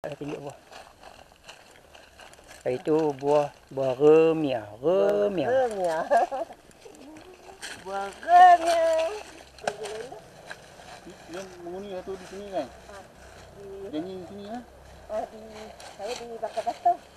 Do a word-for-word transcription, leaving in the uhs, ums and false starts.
Ada tunjuk buah. Itu buah buah remia, remia. Remia. Buah remia. Yang menghuni satu di sini kan? Ah, di, Yang ini di sini kan? ah, di, saya di Bakar Batu.